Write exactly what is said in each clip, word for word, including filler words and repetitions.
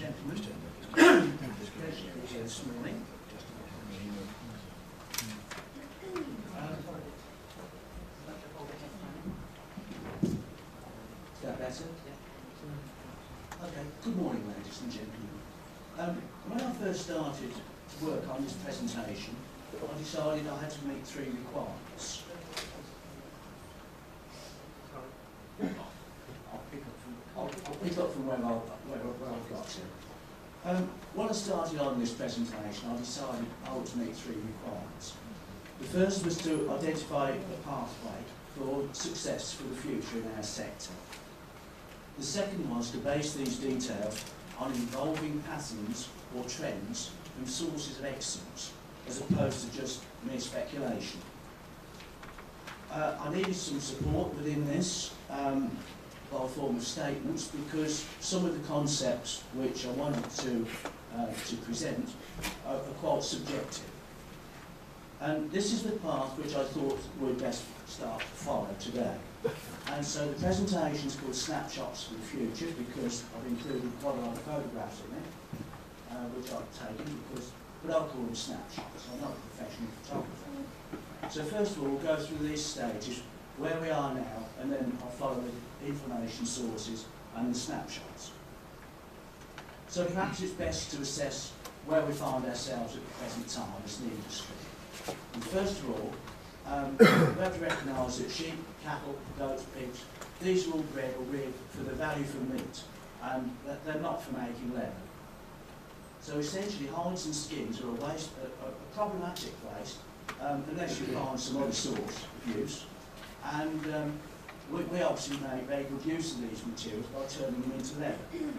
gentlemen, it's a pleasure to be here this morning. Um, is that better? Okay, good morning ladies and gentlemen. Um, when I first started to work on this presentation, I decided I had to meet three requirements. I'll pick up from, I'll, I'll pick up from where, I, where, where I've got to. Um, when I started on this presentation, I decided I would meet three requirements. The first was to identify a pathway for success for the future in our sector. The second was to base these details on evolving patterns or trends from sources of excellence, as opposed to just mere speculation. Uh, I needed some support within this um, by form of statements, because some of the concepts which I wanted to, uh, to present are, are quite subjective. And this is the path which I thought we'd best start to follow today. And so the presentation is called Snapshots for the Future, because I've included quite a lot of photographs in it, uh, which I've taken, because, but I'll call them snapshots. I'm not a professional photographer. So first of all, we'll go through these stages, where we are now, and then I'll follow the information sources and the snapshots. So perhaps it's best to assess where we find ourselves at the present time as an industry. And first of all, um, we have to recognise that sheep, cattle, goats, pigs, these are all bred or reared for the value for meat, and that they're not for making leather. So essentially, hides and skins are a waste, a, a problematic waste, um, unless you find some other source of use. And um, we, we obviously make very good use of these materials by turning them into leather.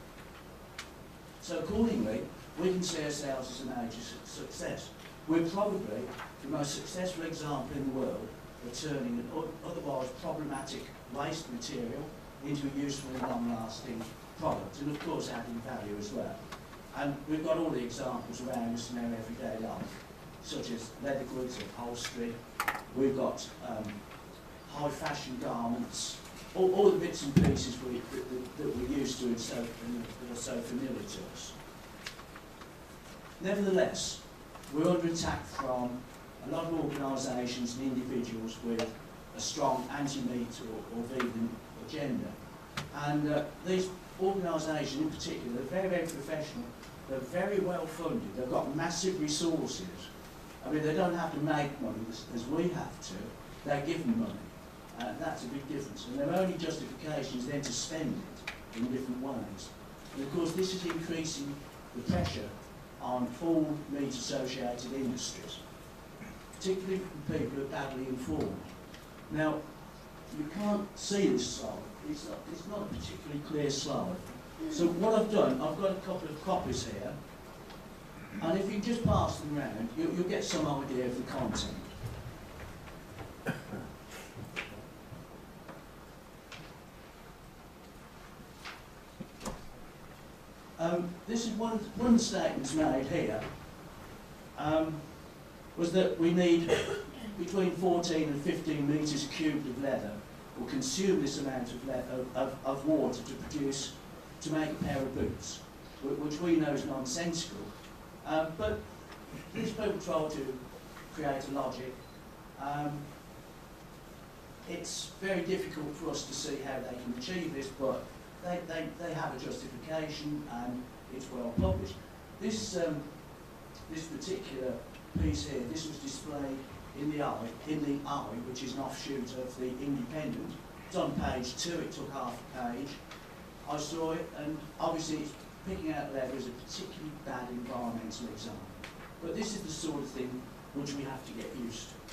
So accordingly, we can see ourselves as a major su success. We're probably the most successful example in the world of turning an otherwise problematic waste material into a useful and long-lasting product, and of course adding value as well. And we've got all the examples around us in our everyday life, such as leather goods, upholstery. We've got um, high fashion garments, all, all the bits and pieces we, that, that, that we're used to and, so, and that are so familiar to us. Nevertheless, we're under attack from a lot of organisations and individuals with a strong anti-meat or, or vegan agenda. And uh, these organisations in particular are very, very professional. They're very well funded. They've got massive resources. I mean, they don't have to make money as, as we have to. They're given money. Uh, that's a big difference. And their only justification is then to spend it in different ways. And of course, this is increasing the pressure on all meat-associated industries, particularly from people who are badly informed. Now, you can't see this slide. It's not, it's not a particularly clear slide. So what I've done, I've got a couple of copies here, and if you just pass them around, you, you'll get some idea of the content. Um, this is one, one statement made here, um, was that we need between fourteen and fifteen metres cubed of leather, or consume this amount of, leather, of, of water to produce, to make a pair of boots, which we know is nonsensical. Um, but these people try to create a logic. Um, it's very difficult for us to see how they can achieve this, but They, they, they have a justification, and it's well published. This, um, this particular piece here, this was displayed in the Eye, in the Eye, which is an offshoot of the Independent. It's on page two, it took half a page. I saw it, and obviously it's picking out leather is a particularly bad environmental example. But this is the sort of thing which we have to get used to.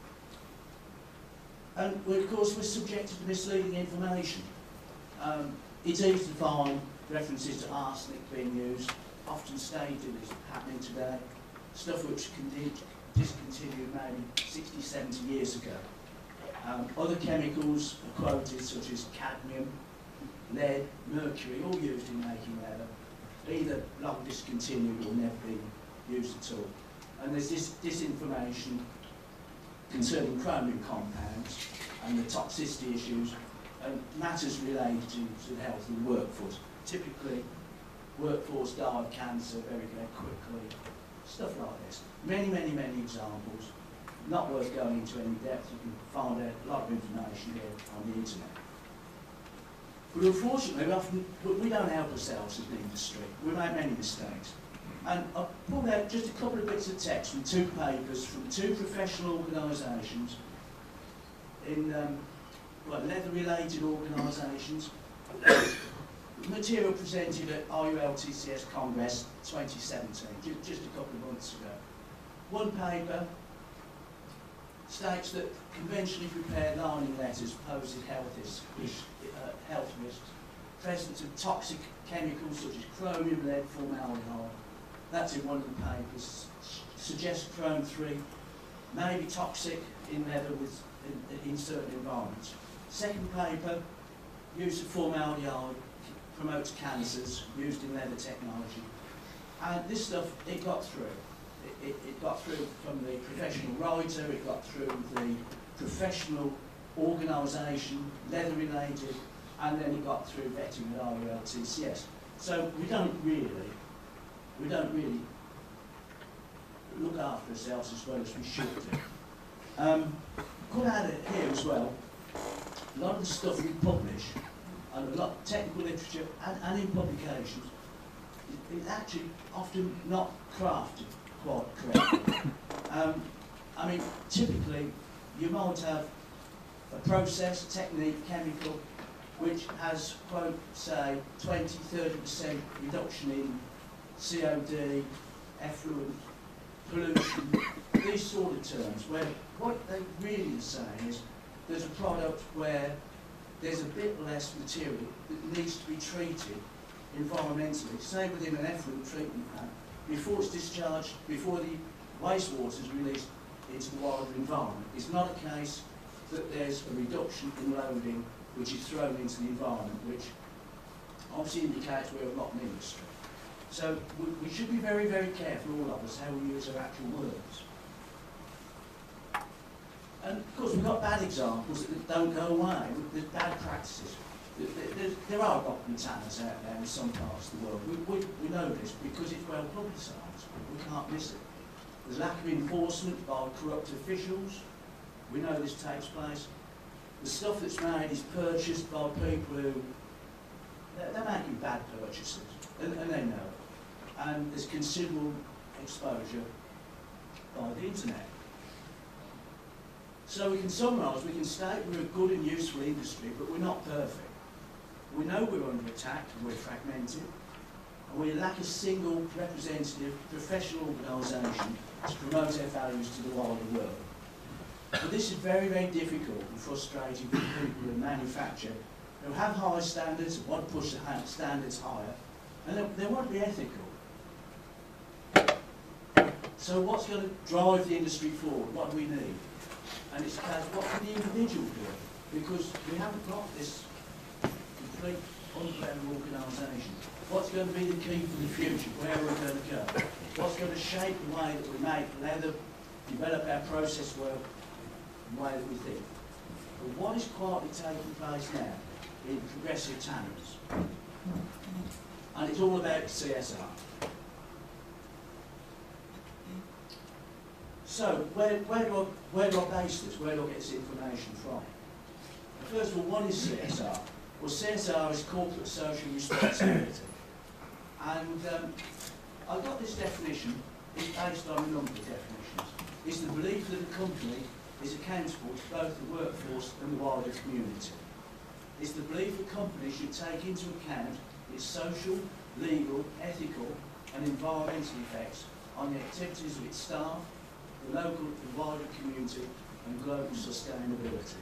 And we, of course, we're subjected to misleading information. Um, It's easy to find references to arsenic being used, often stated as happening today, stuff which can be discontinued maybe sixty, seventy years ago. Um, other chemicals are quoted, such as cadmium, lead, mercury, all used in making leather, either long discontinued or never been used at all. And there's this disinformation concerning chromium compounds and the toxicity issues and matters related to, to the health of the workforce. Typically, workforce die of cancer very, very quickly, stuff like this. Many, many, many examples. Not worth going into any depth. You can find out a lot of information here on the internet. But unfortunately, we, often, we don't help ourselves as an industry. We make many mistakes. And I've pulled out just a couple of bits of text from two papers from two professional organisations in um, well, leather-related organisations. Material presented at R U L T C S Congress twenty seventeen, just, just a couple of months ago. One paper states that conventionally prepared lining letters pose health risks, uh, health risks, presence of toxic chemicals such as chromium, lead, formaldehyde. That's in one of the papers. Suggests chrome three may be toxic in leather with, in, in certain environments. Second paper, use of formaldehyde promotes cancers used in leather technology. And this stuff, it got through. It, it, it got through from the professional writer, it got through the professional organisation, leather related, and then it got through vetting at R U L T C S. So we don't really, we don't really look after ourselves as well as we should do. Um, could add it here as well, a lot of the stuff we publish, and a lot of technical literature and, and in publications, it's actually often not crafted quite correctly. um, I mean, typically, you might have a process, technique, chemical, which has, quote, say, twenty, thirty percent reduction in C O D, effluent, pollution, these sort of terms, where what they really are saying is there's a product where there's a bit less material that needs to be treated environmentally, say within an effluent treatment plant, before it's discharged, before the wastewater is released into the wider environment. It's not a case that there's a reduction in loading which is thrown into the environment, which obviously indicates we're a rotten industry. So we, we should be very, very careful, all of us, how we use our actual words. And of course, we've got bad examples that don't go away. There's bad practices. There, there are rotten tanners out there in some parts of the world. We, we, we know this because it's well publicised. We can't miss it. There's lack of enforcement by corrupt officials. We know this takes place. The stuff that's made is purchased by people who, they're, they're making bad purchases, and, and they know it. And there's considerable exposure by the internet. So we can summarise, we can state we're a good and useful industry, but we're not perfect. We know we're under attack and we're fragmented, and we lack a single representative professional organisation to promote our values to the wider world. But this is very, very difficult and frustrating for people who manufacture, who have high standards, want to push the standards higher, and they, they want to be ethical. So what's going to drive the industry forward? What do we need? And it's a case, what can the individual do? Because we haven't got this complete umbrella organisation. What's going to be the key for the future? Where are we going to go? What's going to shape the way that we make leather, develop our process work, the way that we think? But what is quietly taking place now in progressive tanners? And it's all about C S R. So, where, where, do I, where do I base this? Where do I get this information from? First of all, what is C S R? Well, C S R is corporate social responsibility. And um, I got this definition, it's based on a number of definitions. It's the belief that a company is accountable to both the workforce and the wider community. It's the belief a company should take into account its social, legal, ethical and environmental effects on the activities of its staff, the local and wider community and global sustainability.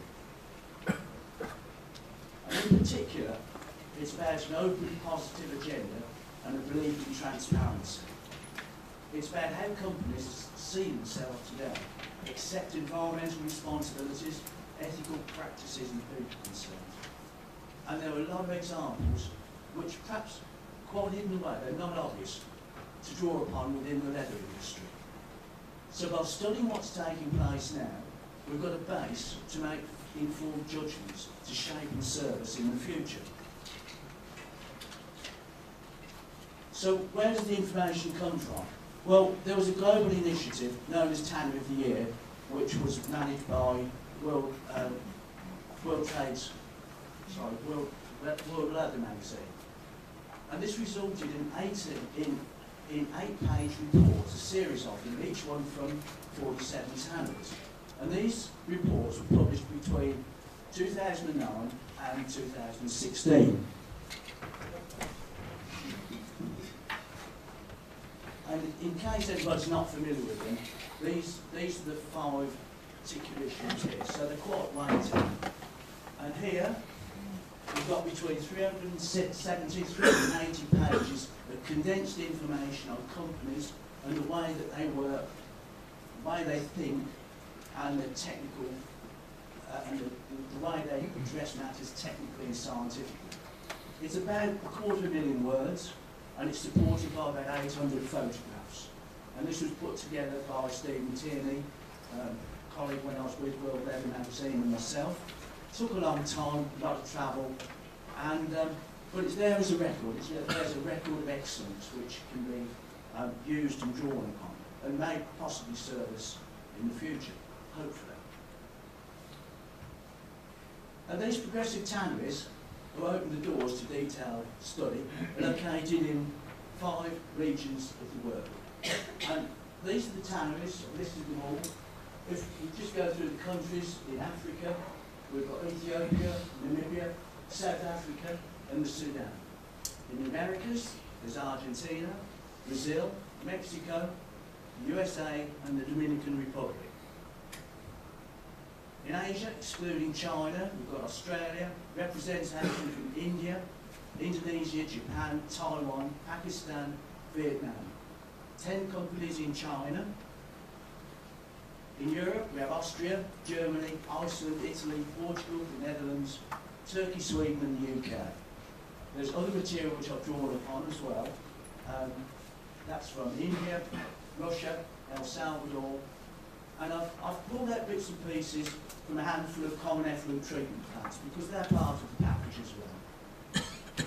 And in particular, it's about an open, positive agenda and a belief in transparency. It's about how companies see themselves today, accept environmental responsibilities, ethical practices and people concerns. And there are a lot of examples which perhaps quite hidden away, they're not obvious, to draw upon within the leather industry. So by studying what's taking place now, we've got a base to make informed judgments to shape and serve us in the future. So where does the information come from? Well, there was a global initiative known as Tanner of the Year, which was managed by World, uh, World Trades, sorry, World, World Weather magazine. And this resulted in eight, in, in eight-page reports, a series of them, each one from forty-seven tanners. And these reports were published between two thousand nine and two thousand sixteen. And in case anybody's not familiar with them, these, these are the five particular issues here. So they're quite weighty. And here, we've got between three hundred seventy and three hundred eighty pages of condensed information on companies and the way that they work, the way they think, and the technical, uh, and the, the way they address matters technically and scientifically. It's about a quarter of a million words, and it's supported by about eight hundred photographs. And this was put together by Stephen Tierney, um, colleague when I was with World Weather magazine, and myself. It took a long time, a lot of travel, and um, but it's there as a record. It's there as a record of excellence which can be um, used and drawn upon, and may possibly serve us in the future, hopefully. And these progressive tanneries, who open the doors to detailed study, are located in five regions of the world. And these are the tanneries, I've listed them all. If we just go through the countries, in Africa, we've got Ethiopia, Namibia, South Africa, and the Sudan. In the Americas, there's Argentina, Brazil, Mexico, the U S A, and the Dominican Republic. In Asia, excluding China, we've got Australia, representation from India, Indonesia, Japan, Taiwan, Pakistan, Vietnam. Ten companies in China. In Europe, we have Austria, Germany, Iceland, Italy, Portugal, the Netherlands, Turkey, Sweden, and the U K. There's other material which I've drawn upon as well. Um, that's from India, Russia, El Salvador, and I've, I've pulled out bits and pieces from a handful of common effluent treatment plants because they're part of the package as well.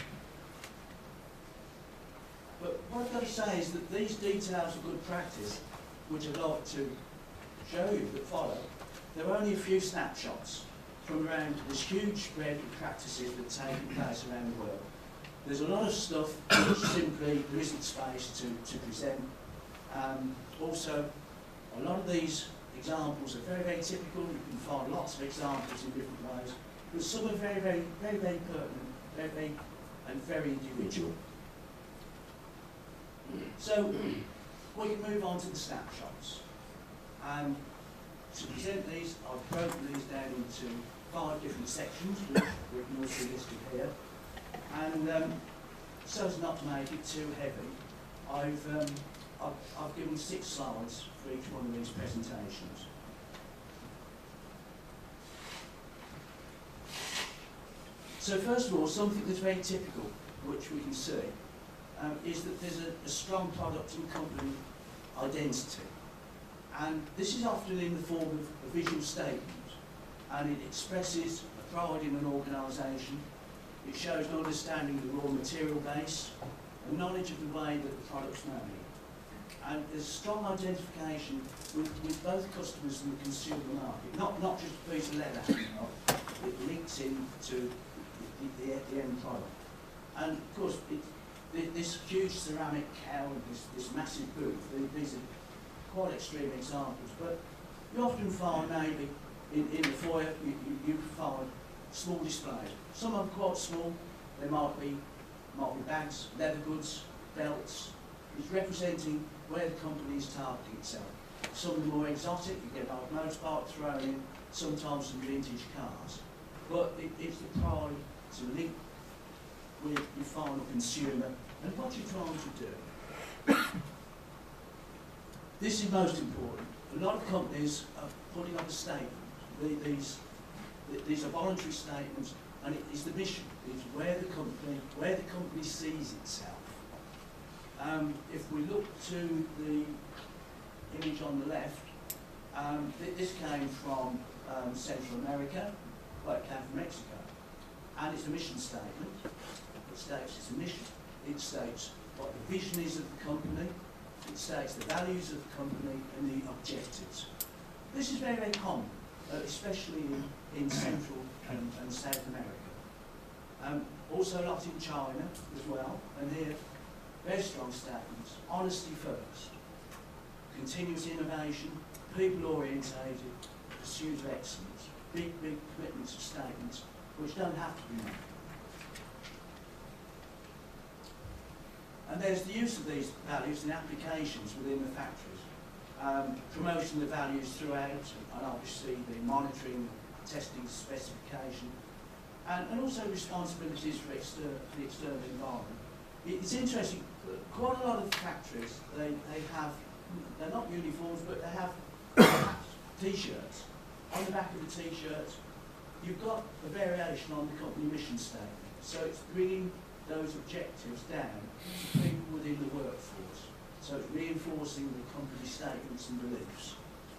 But what I've got to say is that these details of good practice, which I'd like to show you that follow, there are only a few snapshots from around this huge spread of practices that are taking place around the world. There's a lot of stuff which simply there isn't space to, to present. Um, also, a lot of these examples are very, very typical. You can find lots of examples in different ways, but some are very, very, very, very pertinent, very, very, and very individual. So, we can move on to the snapshots. And to present these, I've broken these down into five different sections, which we can also listed here. And um, so as not to make it too heavy, I've, um, I've, I've given six slides for each one of these presentations. So first of all, something that's very typical, which we can see, um, is that there's a, a strong product and company identity. And this is often in the form of a visual statement, and it expresses a pride in an organisation. It shows an understanding of the raw material base, a knowledge of the way that the product's made. And there's strong identification with, with both customers and the consumer market, not, not just a piece of leather hanging up, it links in to the, the, the end product. And of course, it, this huge ceramic cow and this, this massive booth, these are quite extreme examples, but you often find maybe in, in the foyer, you, you, you find small displays. Some are quite small, they might be, might be bags, leather goods, belts. It's representing where the company is targeting itself. Some of the more exotic, you get like motorbike thrown in, sometimes some vintage cars. But it, it's the pride to link with your final consumer and what you're trying to do. This is most important. A lot of companies are putting up a statement. These, these are voluntary statements, and it is the mission. It's where the company, where the company sees itself. Um, if we look to the image on the left, um, th this came from um, Central America, well, it came from Mexico, and it's a mission statement. It states it's a mission. It states what the vision is of the company, it states the values of the company and the objectives. This is very, very common, uh, especially in, in Central and, and South America. Um, also a lot in China as well, and here, very strong statements. Honesty first, continuous innovation, people-orientated, pursuit of excellence, big, big commitments of statements which don't have to be made. And there's the use of these values in applications within the factories. Um, promoting the values throughout, and obviously the monitoring, testing specification, and, and also responsibilities for, exter for the external environment. It's interesting, quite a lot of factories, they, they have, they're not uniforms, but they have t-shirts. On the back of the t-shirts, you've got a variation on the company mission statement. So it's bringing those objectives down to people within the workforce. So it's reinforcing the company statements and beliefs.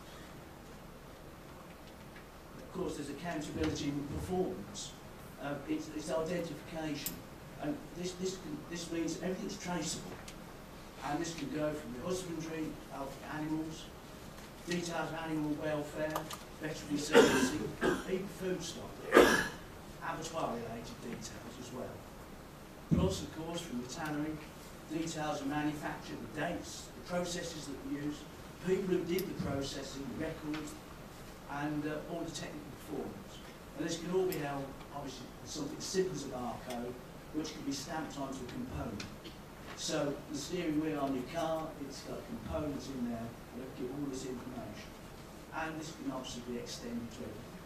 Of course, there's accountability in performance. Uh, it's, it's identification. And this, this, can, this means everything's traceable. And this can go from the husbandry of animals, details of animal welfare, veterinary servicing, even food stock, abattoir-related details as well. Plus, of course, from the tannery, details of manufacture, the dates, the processes that we use, people who did the processing, the records, and uh, all the technical performance. And this can all be held, obviously, something simple as a barcode, which can be stamped onto a component. So the steering wheel on your car, it's got components in there that give all this information. And this can obviously be extended to everything.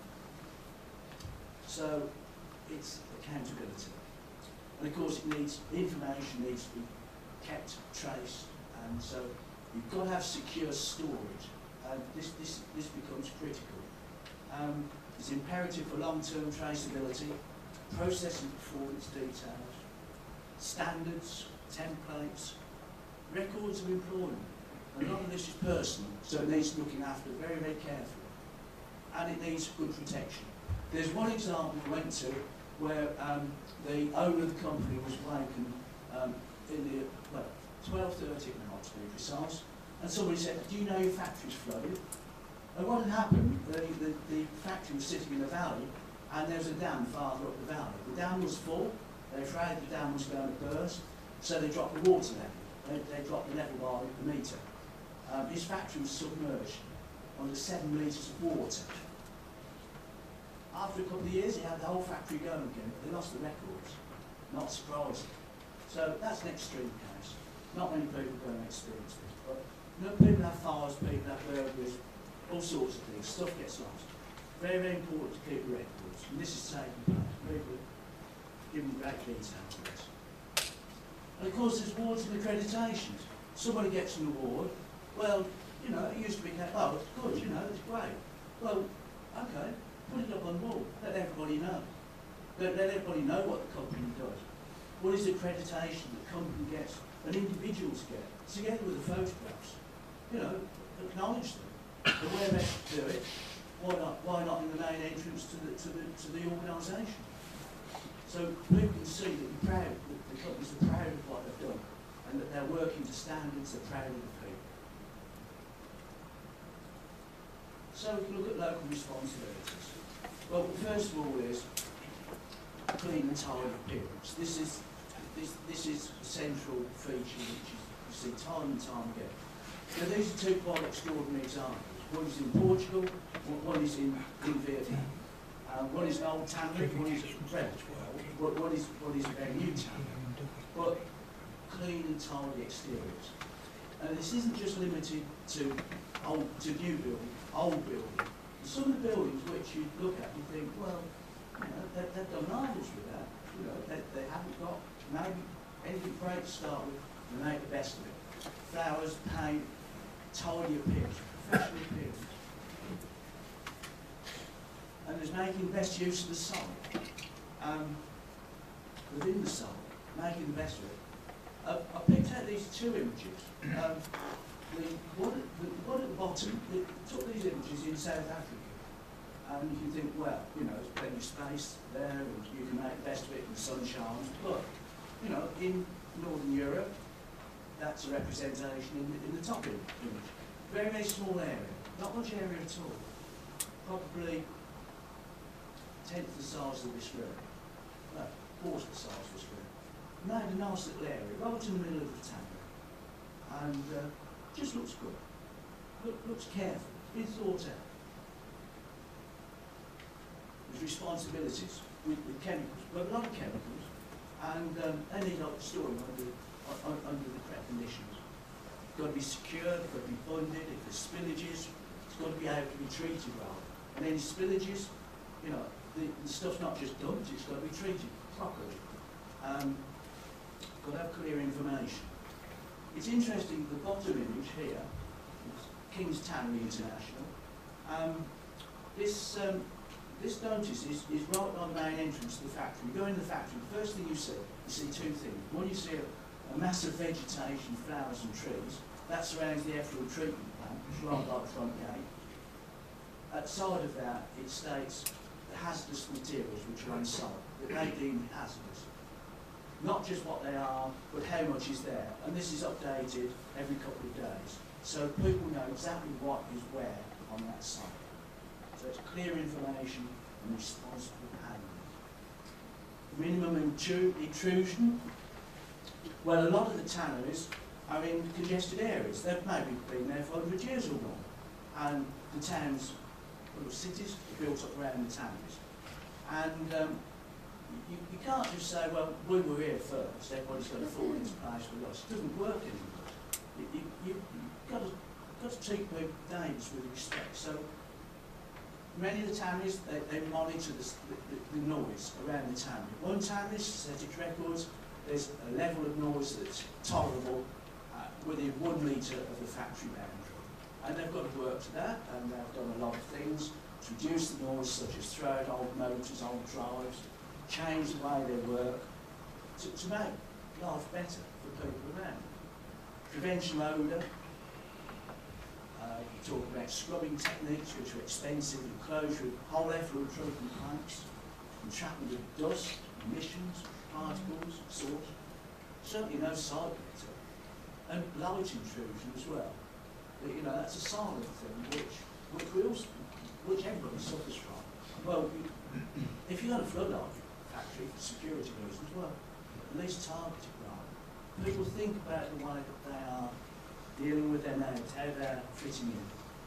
So it's accountability. And of course, it needs information needs to be kept, traced, and so you've got to have secure storage. And this this this becomes critical. Um, it's imperative for long-term traceability, processing performance details, standards, templates, records of employment. A lot of this is personal, so it needs looking after very, very carefully. And it needs good protection. There's one example we went to where um, the owner of the company was wakened um, in the, well, twelve thirty at night to be precise, and somebody said, do you know your factory's flooded? And what had happened, the, the, the factory was sitting in a valley, and there was a dam farther up the valley. The dam was full, they were afraid the dam was going to burst, so they dropped the water level. They, they dropped the level by the metre. Um, his factory was submerged under seven metres of water. After a couple of years, he had the whole factory going again. They lost the records. Not surprising. So that's an extreme case. Not many people are going to experience this. But you know, people have fires, people have burglaries, all sorts of things. Stuff gets lost. Very, very important to keep records. And this is taking place. People give them great detail to this. And of course, there's awards and accreditations. Somebody gets an award. Well, you know, it used to be, oh, it's good, you know, it's great. Well, okay. Put it up on the wall, let everybody know. Let, let everybody know what the company does. What is the accreditation that the company gets and individuals get, together with the photographs? You know, acknowledge them. And where they do it, why not, why not in the main entrance to the, to the, to the organisation? So people can see that you're proud, that the companies are proud of what they've done, and that they're working to standards, they're proud of the people. So we can look at local responsibilities. Well, first of all is clean and tidy appearance. This is this this is a central feature which you, you see time and time again. Now these are two quite extraordinary examples. One is in Portugal, one is in, in Vietnam. Uh, one is an old tannery, one is a French one, one is one is a very new tannery. But clean and tidy exteriors. And this isn't just limited to old to new building, old building. Some of the buildings which you look at, you think, well, you know, they, they've done marvels with that. You know, they, they haven't got maybe anything great to start with, and make the best of it. Flowers, paint, tidy appearance, professional appearance. And there's making the best use of the site. Um, within the site, making the best of it. Uh, I picked out these two images. Um, The one, the one at the bottom, they took these images in South Africa, and you can think, well, you know, there's plenty of space there, and you can make the best of it in the sun shines. But, you know, in Northern Europe, that's a representation in the, in the top image. Very, very small area. Not much area at all. Probably tenth the size of this room. No, quarter the size of this room. Made a nice little area, right in the middle of the town. And uh, just looks good. Look, looks careful. Been thought out. There's responsibilities with, with chemicals. We've got a lot of chemicals, and um, they need to store them under, un, under the correct conditions. It's got to be secured, it's got to be funded. If there's spillages, it's got to be able to be treated well. And any spillages, you know, the, the stuff's not just dumped, it's got to be treated properly. Um, got to have clear information. It's interesting, the bottom image here, King's Tannery International. Um, this um, this notice is, is right on the main entrance to the factory. You go in the factory, the first thing you see, you see two things. One, you see a, a massive vegetation, flowers and trees. That surrounds the effluent treatment plant, which is right by the front gate. Outside of that, it states the hazardous materials which are on site, that they deem hazardous. Not just what they are, but how much is there. And this is updated every couple of days. So people know exactly what is where on that site. So it's clear information and responsible handling. Minimum intrusion. Well, a lot of the tanneries are in congested areas. They've maybe been there for one hundred years or more. And the towns, little cities, are built up around the tanneries. And um, you, you can't just say, well, we were here first, everybody's going to fall into place with us. It doesn't work anymore. You, you, you, you've got to, got to treat the neighbours with respect. So many of the tanneries, they, they monitor the, the, the noise around the tannery. One tannery, Synthetic Records, there's a level of noise that's tolerable uh, within one metre of the factory boundary. And they've got to work to that, and they've done a lot of things to reduce the noise, such as throw out old motors, old drives, change the way they work, to, to make life better for people around. Prevention odour. Uh, you talk about scrubbing techniques, which are expensive, and closure of whole effluent treatment pipes, entrapment of dust, emissions, particles, salt. Certainly no site litter. And light intrusion as well. But, you know, that's a silent thing which, which, we also, which everybody suffers from. Well, you, if you've got a floodlight factory for security reasons, well, at least target it right. People think about the way that they are dealing with their neighbours, how they're fitting in.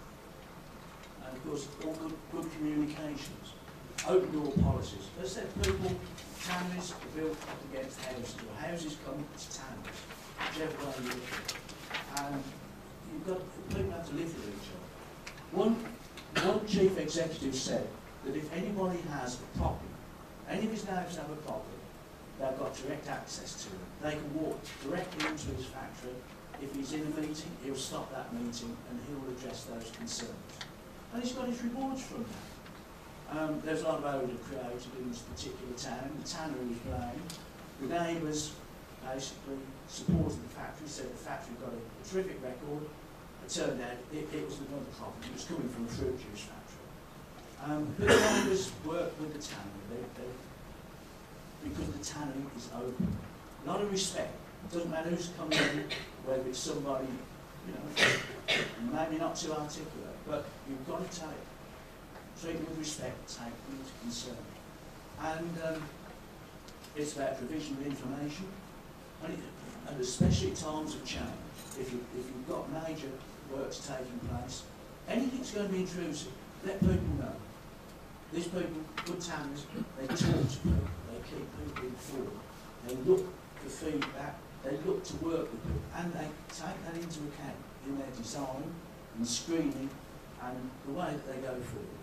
And of course, all good, good communications. Open door policies. As I said, people, tanneries are built up against houses, or houses come to tanneries, whichever way you look at it. And you've got, people have to live with each other. One, one chief executive said that if anybody has a problem, any of his neighbours have a problem, they've got direct access to him. They can walk directly into his factory. If he's in a meeting, he'll stop that meeting and he'll address those concerns. And he's got his rewards from that. Um, there's a lot of odour created in this particular town. The tannery was blamed. The neighbours basically supported the factory, said the factory got a, a terrific record. It turned out it, it was another problem. It was coming from a fruit juice factory. Um, but the neighbours worked with the tannery. They, they, because the tannery is open. A lot of respect. It doesn't matter who's coming in, whether it's somebody, you know, maybe not too articulate, but you've got to take, treat them with respect, take them into concern. And um, it's about provision of information, and, it, and especially times of change. If, you, if you've got major works taking place, anything's going to be intrusive, let people know. These people, good tanneries, they talk to people, they keep people informed, they look for feedback, they look to work with people, and they take that into account in their design and screening and the way that they go forward.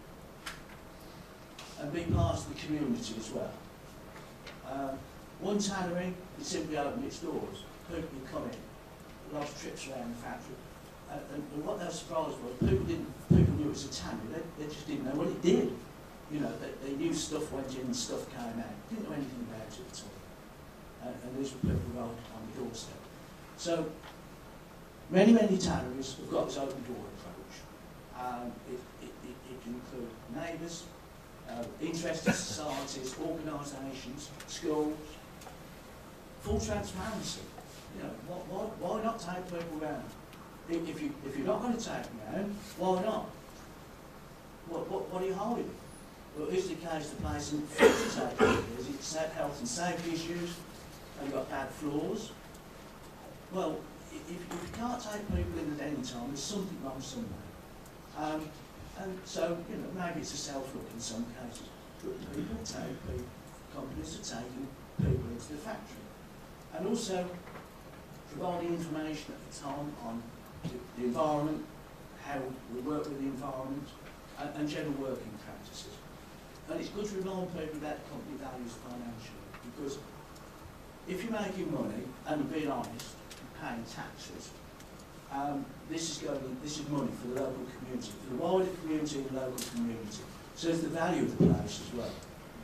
And be part of the community as well. Uh, one tannery, it simply opened its doors. People would come in, a lot of trips around the factory. Uh, and, and what they were surprised was, people didn't, people knew it was a tannery, they, they just didn't know what it did. You know, they, they knew stuff went in and stuff came out. Didn't know anything about it at all. Uh, and these were people right on the doorstep. So, many, many tanneries have got this open door approach. Um, it, it, it, it can include neighbours, uh, interested societies, organisations, schools, full transparency. you know, why, why, why not take people round? If, if, you, if you're not going to take them round, why not? What, what, what are you hiding? Well, is the case the place isn't fit to take people? Is it set health and safety issues? Have you got bad floors? Well, if, if you can't take people in at any time, there's something wrong somewhere. Um, and so, you know, maybe it's a self-look in some cases, but people take people, companies are taking people into the factory. And also providing information at the time on the, the environment, how we work with the environment, and, and general working practices. And it's good to remind people that the company values financially, because if you're making money and being honest, paying taxes, um, this is going. This is money for the local community, for the wider community and the local community. So it's the value of the place as well.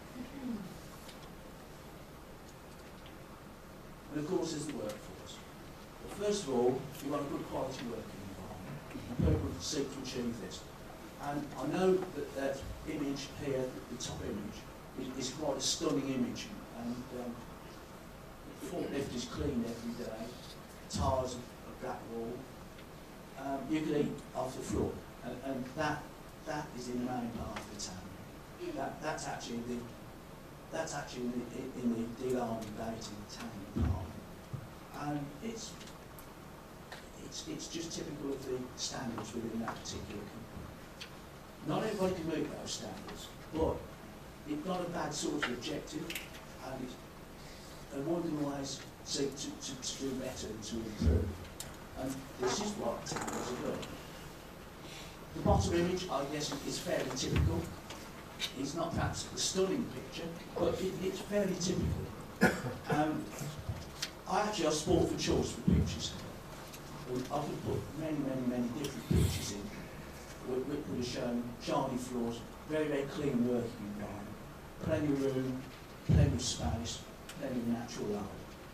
And of course, there's the workforce. But first of all, you want a good quality working environment, and people seek to achieve this. And I know that that image here, the top image, is, is quite a stunning image, and um, the forklift is cleaned every day. Tires of black wall. Um, you can eat off the floor, and, and that that is in the main part of the town. That that's actually the that's actually in the, in the dilapidated town part, and it's it's it's just typical of the standards within that particular company. Not everybody can meet those standards, but it's not a bad sort of objective, and it's, and one can always seek to, to, to do better and to improve. And this is what towns are doing. The bottom image, I guess, is fairly typical. It's not perhaps a stunning picture, but it, it's fairly typical. Um, I actually I sport for choice for pictures. I could put many, many, many different pictures in, which would have shown shiny floors, very, very clean working environment, plenty of room, plenty of space, plenty of natural light.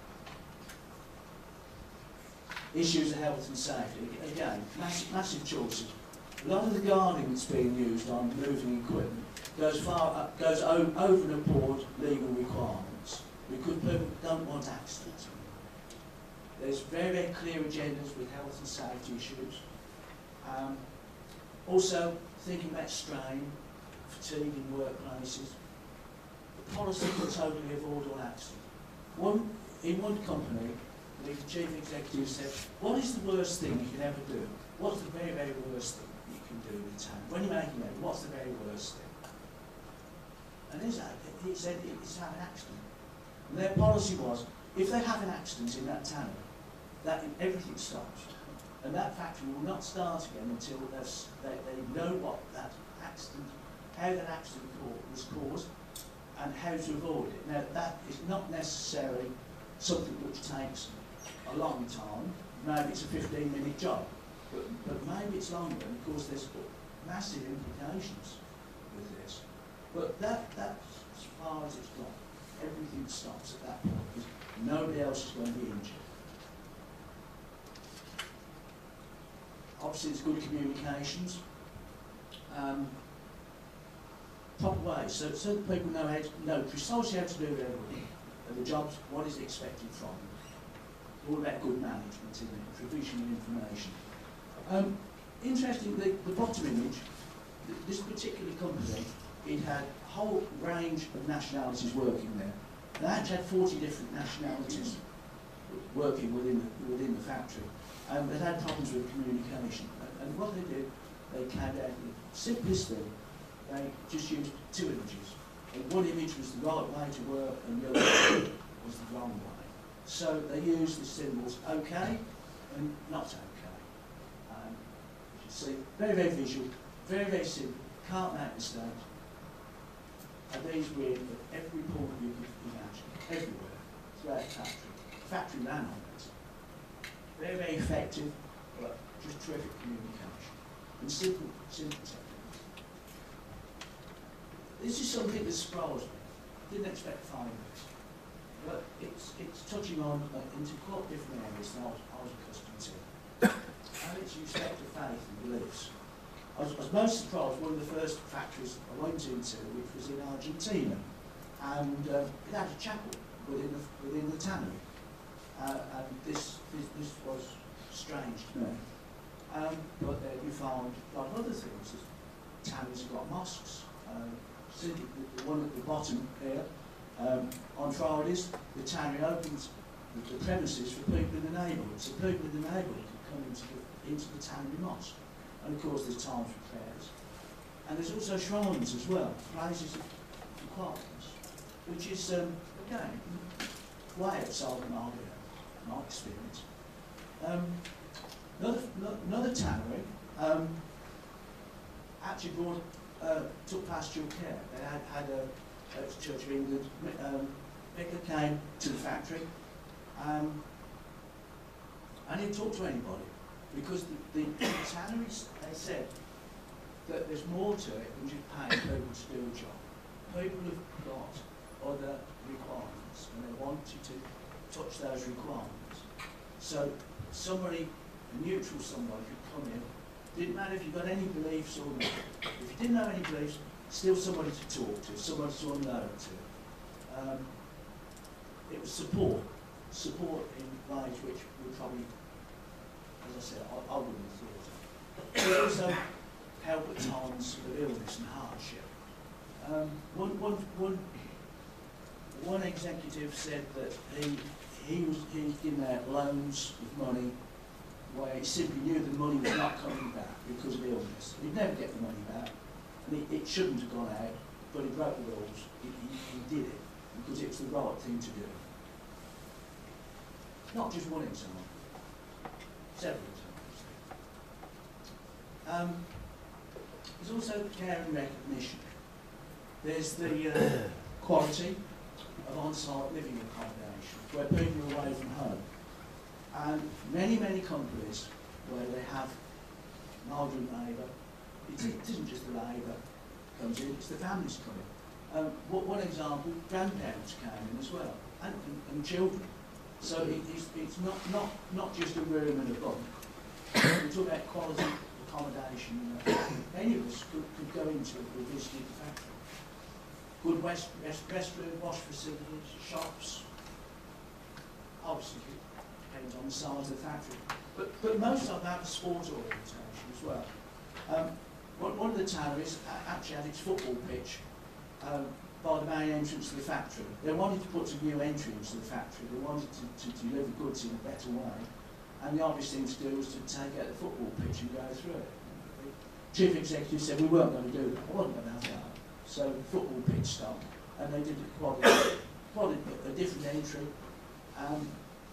Issues of health and safety, again, massive, massive choices. A lot of the guarding that's being used on moving equipment goes far up, goes o over and above legal requirements, because people don't want accidents. There's very, very clear agendas with health and safety issues. Um, also, thinking about strain, fatigue in workplaces. The policy to totally avoid all accidents. One, in one company, the chief executive said, what is the worst thing you can ever do? What's the very, very worst thing you can do in the town? When you're making it, what's the very worst thing? And he said, it's have an accident. And their policy was, if they have an accident in that town, that everything stops. And that factory will not start again until they, they know what that accident, how that accident was caused, and how to avoid it. Now, that is not necessarily something which takes a long time. Maybe it's a fifteen minute job, but, but maybe it's longer, and of course there's massive implications with this. But that, that's as far as it's gone. Everything stops at that point, because nobody else is going to be injured. Obviously, it's good communications. Um, proper ways, so, so that people know, how to, know precisely how to do their work, and the jobs, what is expected from them. All about good management in it, provision of information. Um, interestingly, the, the bottom image, th this particular company, it had a whole range of nationalities working there. They actually had forty different nationalities working within the, within the factory, and they had problems with communication. And, and what they did, they carried out the simplest thing. They just used two images. And one image was the right way to work, and the other was the wrong way. So they used the symbols OK and not OK. Um, you see, very, very visual, very, very simple, can't make mistakes. And these were in every point you could imagine, everywhere, throughout the factory. The factory ran on it. Very, very effective, but just terrific communication. And simple, simple techniques. This is something that surprised me. I didn't expect to find this. But it's, it's touching on uh, into quite different areas than I was, I was accustomed to. And it's respect of faith and beliefs. I was, I was most surprised, one of the first factories I went into, which was in Argentina, and uh, it had a chapel within the, within the tannery. uh, and this, this this was strange to me. Um, but then you found a lot of other things. Towns have got mosques. Um, see the, the one at the bottom here. Um, on Fridays, the tannery opens the, the premises for people in the neighbourhood. So people in the neighbourhood can come into the, into the tannery mosque. And of course, there's times for prayers. And there's also shrines as well, places of quietness, which is, um, again, way outside of my, my experience. Um, another, another tannery um, actually brought, uh, took pastoral care. They had, had a, at the Church of England, um, vicar came to the factory, um, and he didn't talk to anybody, because the, the tanneries, they said that there's more to it than just paying people to do a job. People have got other requirements, and they want you to touch those requirements. So somebody, a neutral somebody, could come in. Didn't matter if you got any beliefs or not. If you didn't have any beliefs, still somebody to talk to, somebody to unload to. Um, it was support, support in ways which would probably, as I said, I, I wouldn't have thought of. It also help at times of illness and hardship. Um, one, one, one, one executive said that he, he was he was given out loans with money where he simply knew the money was not coming back because of illness. He'd never get the money back, and it, it shouldn't have gone out, but he broke the rules. He, he, he did it because it was the right thing to do. Not just one example, several examples. Um, there's also care and recognition. There's the uh, quality of on-site living accommodation, where people are away from home. And many, many companies where they have migrant labour, it isn't just the labour comes in, it's the families coming. Um, what, one example, grandparents came in as well, and, and, and children. So it, it's, it's not, not, not just a room and a bunk. We talk about quality accommodation. Uh, any of us could, could go into it or visit the factory. Good rest, rest, restroom, wash facilities, shops. Obviously, it depends on the size of the factory. But, but most of them have a sport orientation as well. Um, one, one of the tanneries actually had its football pitch um, by the main entrance to the factory. They wanted to put a new entry into the factory. They wanted to, to deliver goods in a better way. And the obvious thing to do was to take out the football pitch and go through it. The chief executive said we weren't going to do that. I wasn't going to have that. So the football pitch stopped, and they did quite a, quite a, a different entry, um,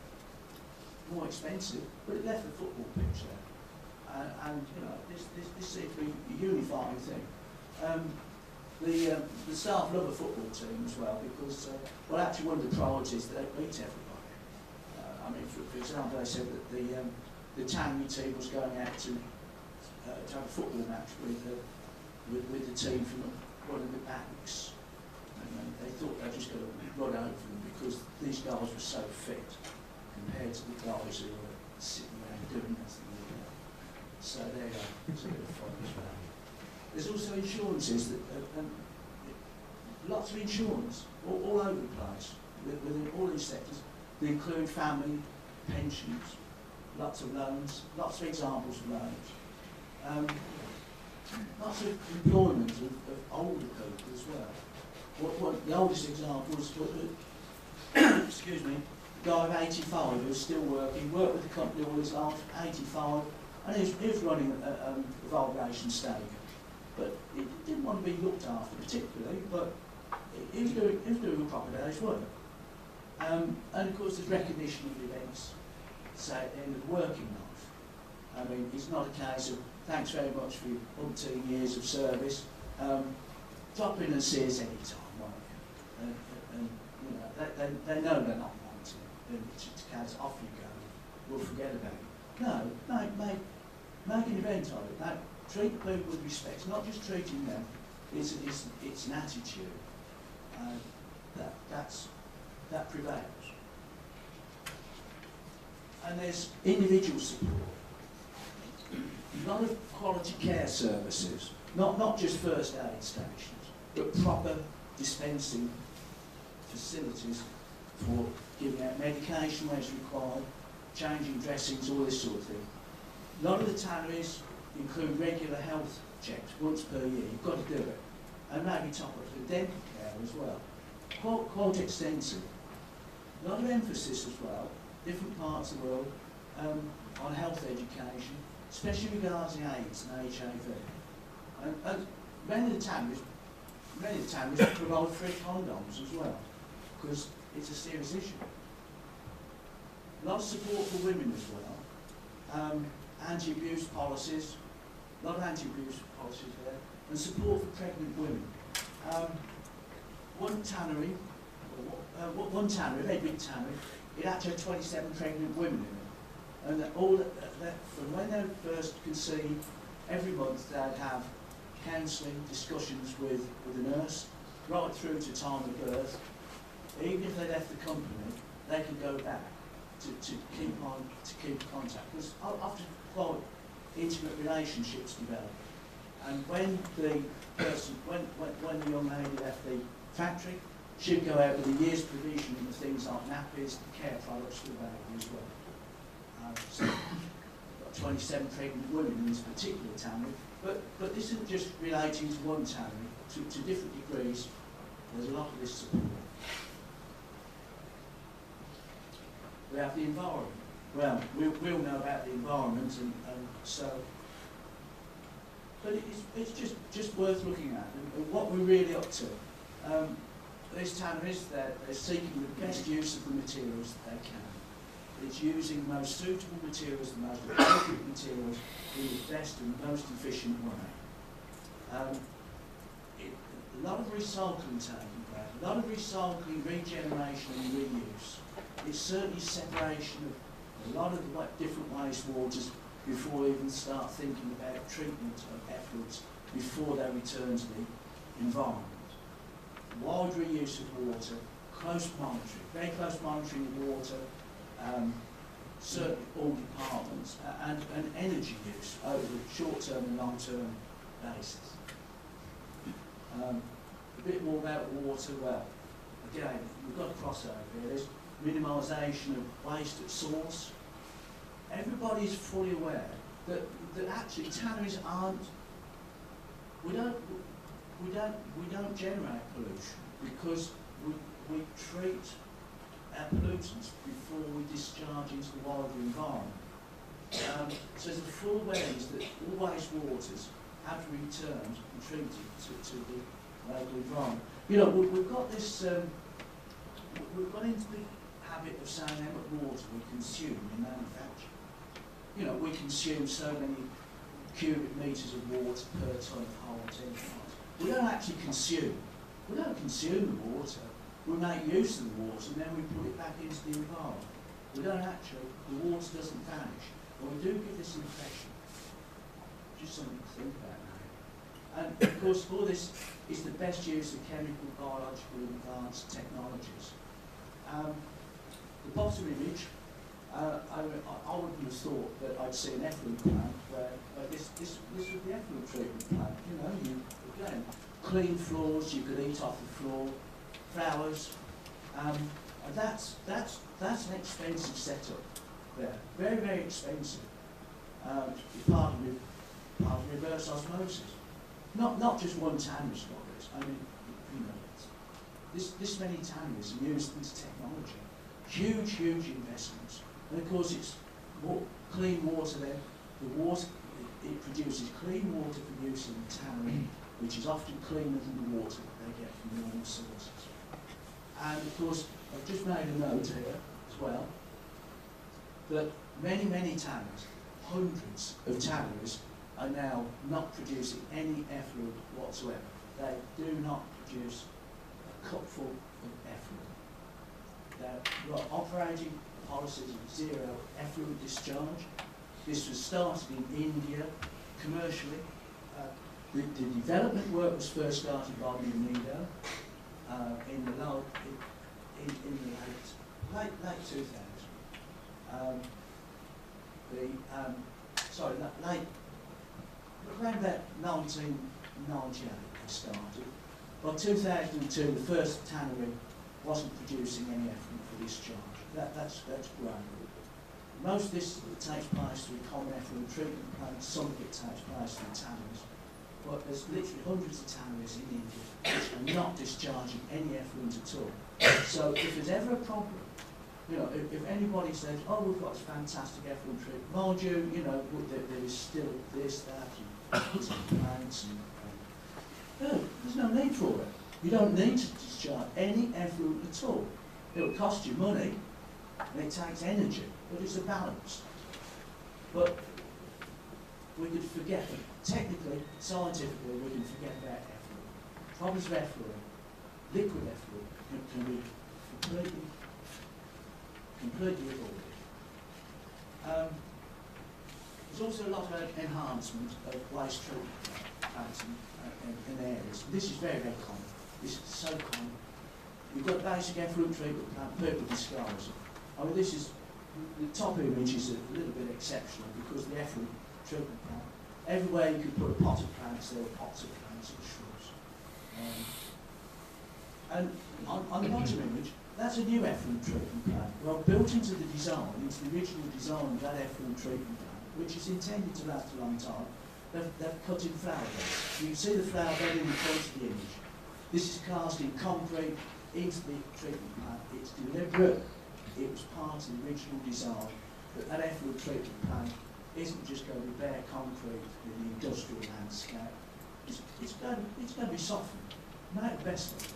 more expensive, but it left the football pitch there. Uh, and you know, this, this, this seems to be a unifying thing. Um, the, um, the staff love a football team as well, because uh, well, actually one of the priorities that they beat everybody. Uh, I mean, for, for example, they said that the um, the tannery team was going out to uh, to have a football match with uh, with, with the team from one of the banks, and um, they thought they were just going to run over them because these guys were so fit compared to the guys who were sitting around doing nothing. So there you go. It's a bit of fun as well. There's also insurances, that, uh, um, lots of insurance all, all over the place within all these sectors. They include family, pensions, lots of loans, lots of examples of loans. Um, Lots of employment of, of older people as well. What, what the oldest example is, what, excuse me, a guy of eighty-five who's still working, worked with the company all his life, eighty-five, and he was, he was running a, um, a vulgation stake. But he didn't want to be looked after particularly, but he was doing, he was doing a proper day's work. Um, and of course there's recognition of events, say at the end of working life. I mean, it's not a case of thanks very much for your umpteen years of service. Um, drop in and see us any time, won't you? And, and you know, they, they, they know they're not wanted. And it's just a case, off you go. We'll forget about it. No, make, make, make an event of it. No, treat people with respect. It's not just treating them. It's, it's, it's an attitude. Uh, that, that's, that prevails. And there's individual support. A lot of quality care services, not, not just first aid stations, but proper dispensing facilities for giving out medication where it's required, changing dressings, all this sort of thing. A lot of the tanneries include regular health checks once per year. You've got to do it. And maybe top up the dental care as well. Quite, quite extensive. A lot of emphasis as well, different parts of the world, um, on health education, especially regarding AIDS and H I V. And, and many of the tanneries, many of the tanneries provide free condoms as well, because it's a serious issue. A lot of support for women as well. Um, anti-abuse policies, a lot of anti-abuse policies there, and support for pregnant women. Um, one tannery, uh, one tannery, a very big tannery, it actually had twenty-seven pregnant women in it. And that all that, that, from when they first conceived, every month they'd have counselling, discussions with, with a nurse, right through to time of birth. Even if they left the company, they could go back to, to keep on to keep contact. Because often quite intimate relationships develop. And when the person, when, when, when the young lady left the factory, she'd go out with a year's provision of things like nappies and care products for the baby as well. Um, so, got twenty-seven pregnant women in this particular tannery, but, but this isn't just relating to one tannery, to, to different degrees. There's a lot of this support. We have the environment. Well, we, we all know about the environment, and, and so, but it's, it's just, just worth looking at, and, and what we're really up to. Um, these tanneries, they're, they're seeking the best use of the materials that they can. It's using the most suitable materials, the most appropriate materials, in the best and most efficient way. Um, it, a lot of recycling taking place, a lot of recycling, regeneration and reuse. It's certainly separation of a lot of the different wastewaters before we even start thinking about treatment of effluents before they return to the environment. Wide reuse of water, close monitoring, very close monitoring of water, um, certainly all departments, uh, and, and energy use over a short-term and long-term basis. Um, a bit more about water. Well, again, we've got a crossover here. There's minimisation of waste at source. Everybody's fully aware that, that actually tanneries aren't, we don't, we don't, we don't generate pollution because we, we treat our pollutants before we discharge into the wider environment. Um, so there's a full awareness that all wastewaters have to be returned and treated to, to the local environment. You know, we, we've got this, um, we've got into the habit of saying how much water we consume in manufacture. You know, we consume so many cubic metres of water per tonne of whole tin. We don't actually consume. We don't consume the water. We make use of the water and then we put it back into the environment. We don't actually, the water doesn't vanish. But we do give this impression. Just something to think about now. And of course, all this is the best use of chemical, biological, and advanced technologies. Um, the bottom image, uh, I, I wouldn't have thought that I'd see an effluent plant where uh, this, this, this was the effluent treatment plant. You know, you, again, clean floors, you could eat off the floor, flowers, um, and that's, that's, that's an expensive setup there. Very, very expensive. Um, part of, part of reverse osmosis. Not, not just one tannery's got this. I mean, you know, this, this many tanneries are used into technology. Huge, huge investments. And of course it's wa clean water then. The water, it, it produces clean water for use in the tannery, which is often cleaner than the water that they get from normal sources. And of course, I've just made a note here as well, that many, many tanneries, hundreds of tanneries, are now not producing any effluent whatsoever. They do not produce a cupful of effluent. They're operating policies of zero effluent discharge. This was started in India commercially. Uh, the, the development work was first started by Unido uh, in the low, in, in, in the late, late, late two thousand. Um, the um, sorry, late. Around about nineteen ninety-eight, I started. By two thousand two, the first tannery wasn't producing any effluent for discharge. That, that's, that's great. Most of this takes place through common effluent treatment plants, some of it takes place through tanneries. But there's literally hundreds of tanneries in India which are not discharging any effluent at all. So if there's ever a problem, you know, if, if anybody says, oh, we've got this fantastic effluent treatment, mind you, you know, there, there is still this, that, and plants, and, and no, there's no need for it. You don't need to discharge any effluent at all. It'll cost you money, and it takes energy, but it's a balance. But we could forget, technically, scientifically, we can forget about effluent. Problems of effluent, liquid effluent, can, can be completely, completely avoided. Um, there's also a lot of enhancement of waste treatment plants in, in, in areas. This is very, very common. This is so common. You've got basic effluent treatment plant, people disguise it. I mean, this is, the top image is a little bit exceptional because the effluent treatment plant, everywhere you could put a pot of plants, there were pots of plants and shrubs. Um, and on, on the bottom image, that's a new effluent treatment plant. Well, built into the design, into the original design of that effluent treatment plant, which is intended to last a long time, they've, they've cut in flower beds. You can see the flower bed in the front of the image. This is cast in concrete into the treatment plant. It's deliberate. It was part of the original design that that effluent treatment plant isn't just going to be bare concrete in the industrial landscape. It's, it's, going, to, it's going to be softened. Make the best of it.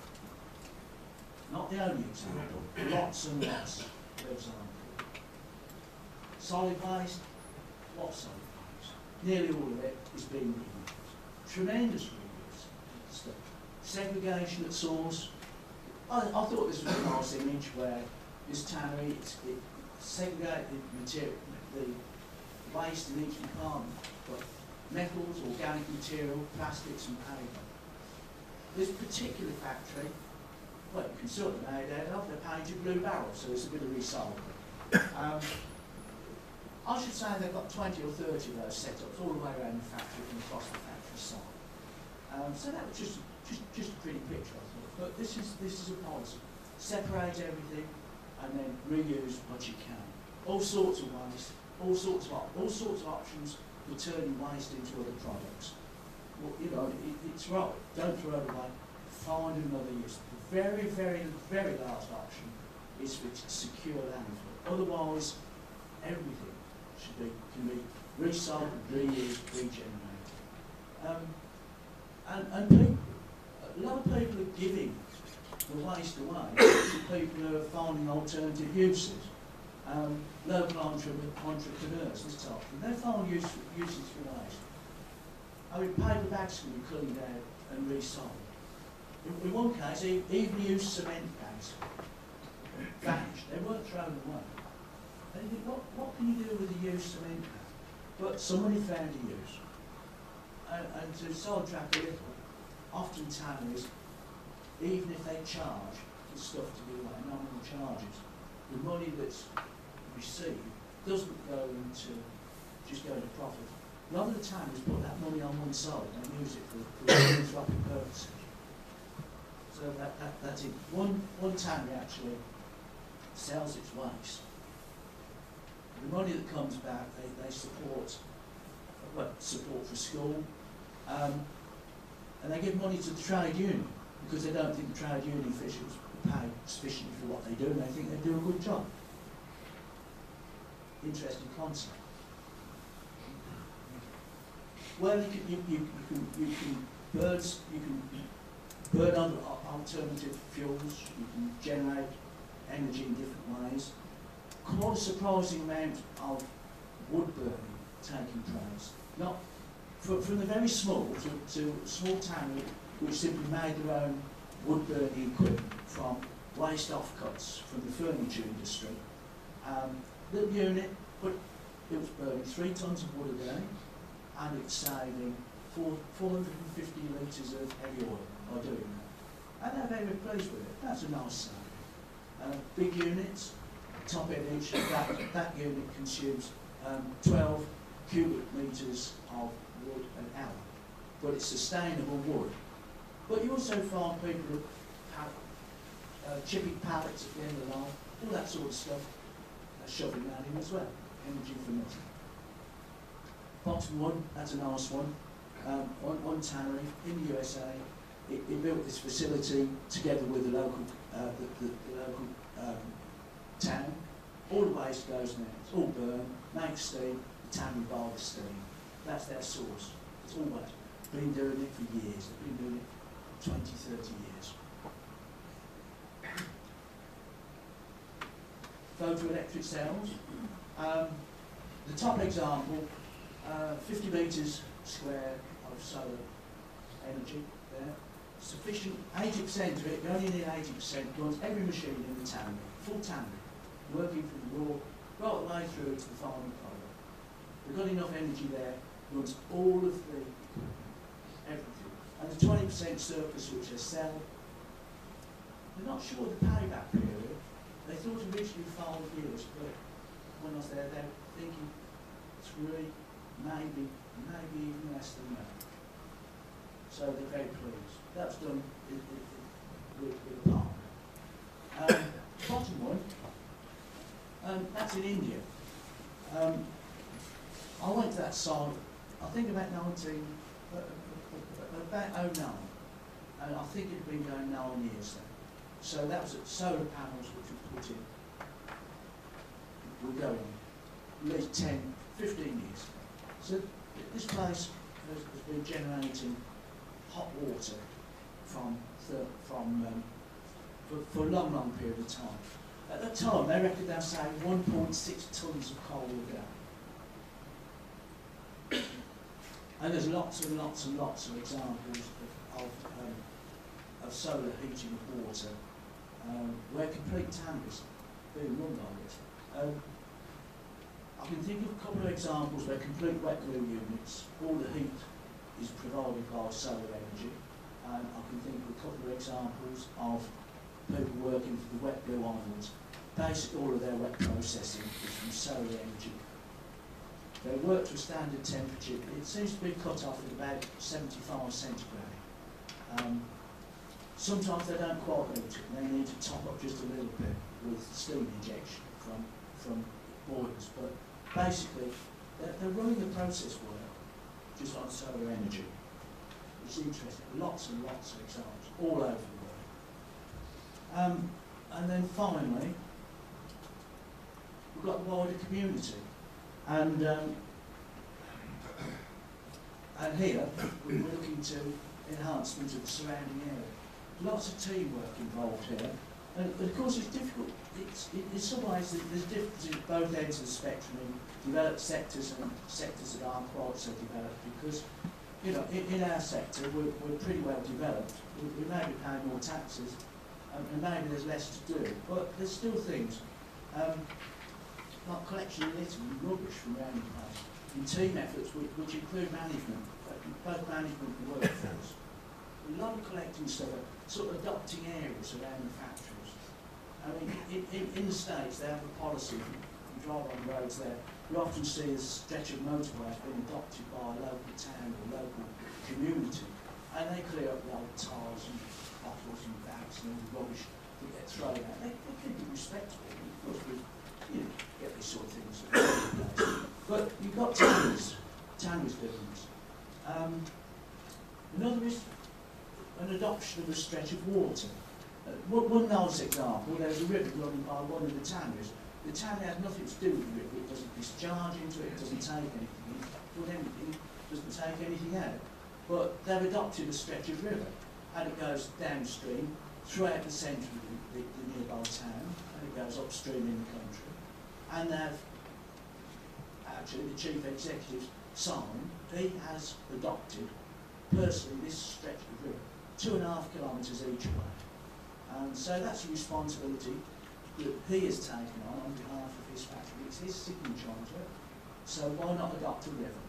Not the only example. Lots and lots of examples. Solid waste, lots of solid waste. Nearly all of it is being reused. Tremendous reuse stuff. Segregation at source. I, I thought this was a nice image where this tannery, it's, it segregated material, the waste in each compartment, but metals, organic material, plastics and paper. This particular factory, well, you can sort them out of, they're painted blue barrels, so it's a bit of recycling. Um, I should say they've got twenty or thirty of those setups all the way around the factory and across the factory site. Um, so that was just, just, just a pretty picture, I thought. But this is, this is a policy. Separate everything and then reuse what you can. All sorts of waste, all sorts of, all sorts of options for turning waste into other products. Well, you know, it, it's right. Don't throw it away. Find another use. The very, very, very last option is for secure landfill. Otherwise, everything should be can be recycled, reused, regenerated. Um, and, and people, a lot of people are giving the waste away to people who are finding alternative uses. Um, local entre entrepreneurs, this type of thing, they find use, uses for waste. I mean, paper bags can be cleaned out and resold. In, in one case, e even used cement bags vanished. They weren't thrown away. And you think, what, what can you do with a used cement bag? But somebody found a use. And, and to sidetrack a little, often tanneries, even if they charge for stuff to be away, nominal charges, the money that's received doesn't go into, just go into profit. A lot of the tanneries put that money on one side and use it for, for philanthropic purposes. So that, that, that's it. One, one tannery actually sells its waste. The money that comes back, they, they support, well, support for school, um, and they give money to the trade union because they don't think the trade union officials pay sufficiently for what they do, and they think they do a good job. Interesting concept. Well, you can, you, you, you can, you can birds, you can burn other alternative fuels, you can generate energy in different ways. Quite a surprising amount of wood burning taking place. Not from, from the very small to, to small tannery which simply made their own wood burning equipment from waste offcuts from the furniture industry. Um, little unit, but it was burning three tonnes of wood a day, and it's saving four, four hundred fifty litres of heavy oil by doing that. And they're very pleased with it. That's a nice saving. Uh, big units, top image, that, that unit consumes um, twelve cubic metres of wood an hour. But it's sustainable wood. But you also find people who have um, chipping pallets at the end of the line, all that sort of stuff. That's shoving that in as well. Energy for nothing. Bottom one, that's a nice one. Um, on, on tannery in the U S A, it, it built this facility together with the local, uh, the, the, the local um, town. All the waste goes now. It's all burned, makes steam, the tannery buy the steam. That's their source. It's always been doing it for years. They've been doing it twenty, thirty years. Photoelectric cells. Um, the top example, uh, fifty metres square of solar energy there. Sufficient, eighty percent of it, you only need eighty percent, runs every machine in the tannery, full tannery, working from the raw right the way through to the final product. We've got enough energy there, runs all of the, everything. And the twenty percent surplus which they sell, they're not sure the payback period. They thought originally five years, but when I was there, they were thinking three, maybe, maybe even less than that. So they're very pleased. That's done with, with, with a partner. Um, bottom one, um, that's in India. Um, I went to that site, I think about nineteen, uh, about oh nine, and I think it had been going nine years then. So that was at solar panels which were put in. We're going at least ten, fifteen years. So this place has, has been generating hot water from the, from um, for, for a long, long period of time. At that time, they reckon they're saying one point six tonnes of coal a day. And there's lots and lots and lots of examples of, of, um, of solar heating of water, um, where complete tanneries being run by this. Um, I can think of a couple of examples where complete wet glue units, all the heat is provided by solar energy. And I can think of a couple of examples of people working for the wet glue islands. Basically all of their wet processing is from solar energy. They work to a standard temperature. It seems to be cut off at about seventy-five centigrade. Um, sometimes they don't quite meet it, and they need to top up just a little bit with steam injection from, from boilers. But basically, they're, they're running the process work just on solar energy. It's interesting. Lots and lots of examples all over the world. Um, and then finally, we've got the wider community. And um, and here we're looking to enhancement of the surrounding area. Lots of teamwork involved here, and, and of course it's difficult. It's, it, in some ways there's differences at both ends of the spectrum in developed sectors and sectors that aren't quite so developed. Because you know, in, in our sector we're, we're pretty well developed. We, we may be paying more taxes, um, and maybe there's less to do, but there's still things. Um, like collection of litter and rubbish from around the place, and team efforts which, which include management, both management and workforce. A lot of collecting stuff, sort of adopting areas around the factories. I mean, in, in, in the States they have a policy, you drive on roads there, you often see a stretch of motorways being adopted by a local town or local community, and they clear up the old tires and bottles and bags and all the rubbish that get thrown out. They, they keep it respectable, of course, with, you know, get these sort of things. But you've got tanneries, tanneries buildings. Um, another is an adoption of a stretch of water. Uh, one, one nice example, there's a river running by one of the tanneries. The tannery has nothing to do with the river, it doesn't discharge into it, it doesn't take anything in, put anything, doesn't take anything out. But they've adopted a stretch of river, and it goes downstream, throughout the centre of the, the, the nearby town, and it goes upstream in the country. And they've, actually the chief executive signed, he has adopted personally this stretch of river, two and a half kilometres each way. And so that's a responsibility that he has taken on on behalf of his factory. It's his signature onto it, so why not adopt a river?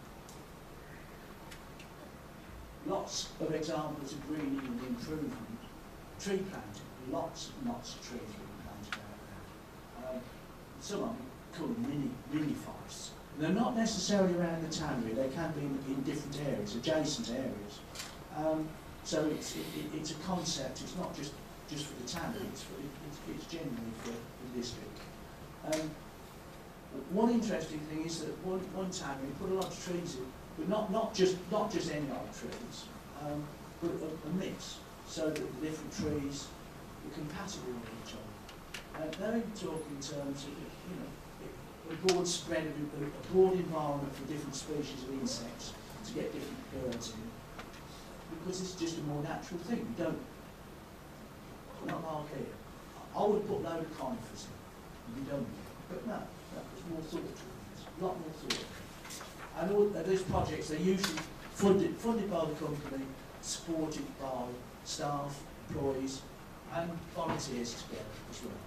Lots of examples of greening and improvement. Tree planting, lots and lots of trees being planted out there. Um, Some of them called mini, mini forests. They're not necessarily around the tannery, they can be in, in different areas, adjacent areas. Um, so it's, it, it, it's a concept, it's not just just for the tannery, it's, for, it's, it's genuinely for the district. Um, one interesting thing is that one, one tannery put a lot of trees in, but not, not, just, not just any old trees, um, but a, a mix, so that the different trees were compatible with each other. Uh, they talk in terms of, you know, a broad spread of a, a broad environment for different species of insects to get different birds in, because it's just a more natural thing. You don't, not like here. I would put a load of conifers in, and you don't, but no, that was more thought to it, a lot more thought. And all uh, these projects, they're usually funded, funded by the company, supported by staff, employees, and volunteers together as well.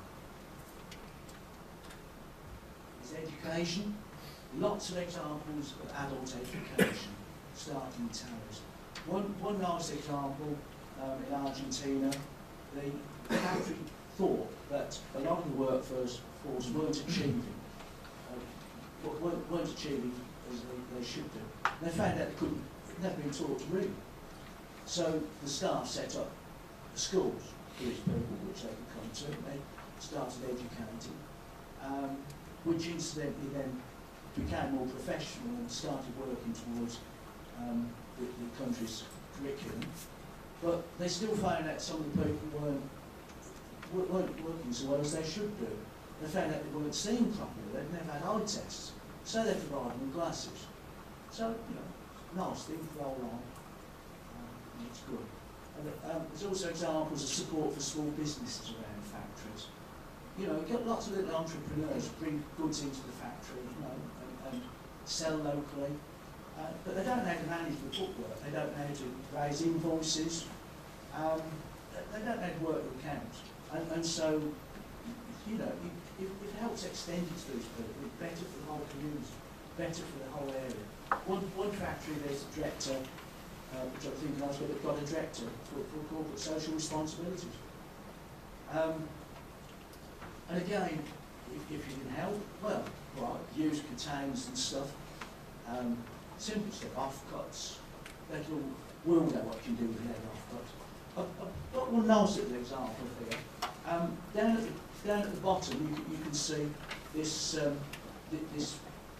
There's education, lots of examples of adult education, starting with tanneries. One, one nice example um, in Argentina, the factory thought that a lot of the workforce weren't achieving, uh, weren't, weren't achieving as they, they should do. And they found out they couldn't, never been taught to read. So the staff set up schools for these people which they could come to, and they started educating, um, which incidentally then became more professional and started working towards um, the, the country's curriculum. But they still found out some of the people weren't, weren't working so well as they should do. They found out they weren't seeing properly, they'd never had eye tests, so they provided them glasses. So, you know, nice thing to roll on. It's good. And, um, there's also examples of support for small businesses around factories. You know, you get lots of little entrepreneurs bring goods into the factory, you know, and, and sell locally. Uh, but they don't know how to manage the bookwork. They don't know how to raise invoices. Um, they don't know how to work with accounts. And, and so, you know, it, it, it helps extend it to these people. It's better for the whole community, better for the whole area. One, one factory, there's a director. Uh, which I think I was they've got a director for, for corporate social responsibilities. Um, and again, if, if you can help, well, right, use containers and stuff, um, simple stuff, offcuts, that'll, we'll know what you can do with lead offcuts. I've, I've got one nice little example here. Um, down, at the, down at the bottom, you, you can see this, um, th this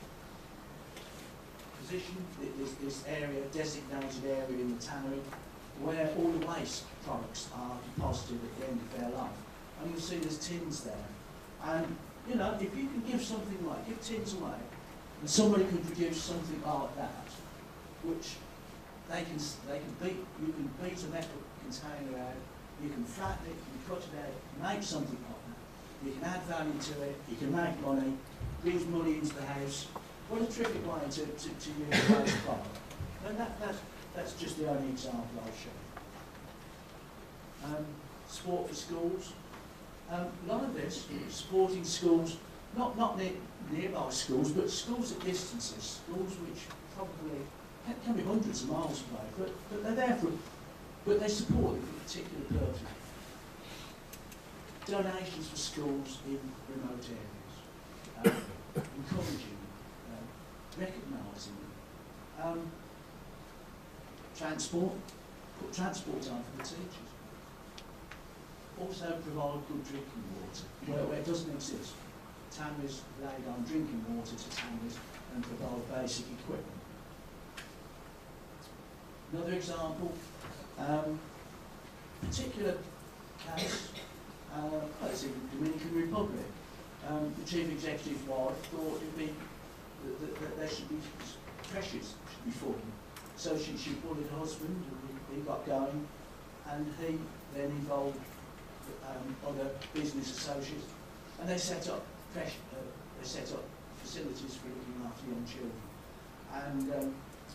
position, this, this area, designated area in the tannery, where all the waste products are deposited at the end of their life. And you'll see there's tins there. And, you know, if you can give something like, give tins away, and somebody can produce something like that, which they can, they can beat, you can beat a metal container out, you can flatten it, you can cut it out, make something like that. You can add value to it, you can make money, brings money into the house. What a terrific way to, to, to use the waste product. And that, that, that's just the only example I'll show you. Um, sport for schools. Um, a lot of this, supporting schools, not, not near, nearby schools, but schools at distances, schools which probably can be hundreds of miles away, but, but they're there for, but they support it for a particular purpose. Donations for schools in remote areas, um, encouraging, recognising them. Um, transport, put transport on for the teachers. Also provide good drinking water, where, where it doesn't exist. Tanneries laid on drinking water to tanneries and provide basic equipment. Another example, um, particular case, uh, well, it's in the Dominican Republic. Um, the chief executive wife thought it would be That, that, that there should be pressures should be formed. So she, she bullied her husband, and he, he got going, and he then involved um, other business associates, and they set up pressure, uh, they set up facilities for looking after young children. And um,